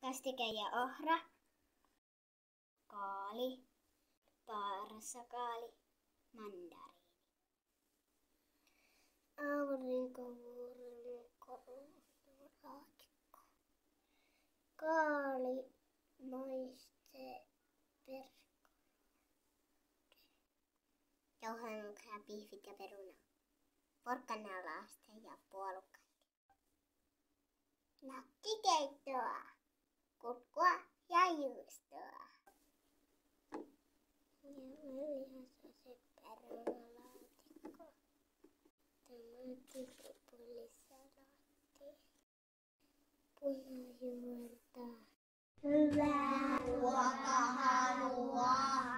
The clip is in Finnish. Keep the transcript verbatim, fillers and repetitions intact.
kastike ja ohra, kaali, parsakaali, mandariini. Aurinkovuoren laatikko. Kaali, maiste, persikka. Jauhanmuksena, pihvit ja peruna. Porkkanalaaste ja puolukka. Nakkikeittoa, kurkkua ja juustoa. Ja välihäsäiset perunalaatikko. Tomaattipulisalaatti. Punajuurta. Hyvää ruokahalua!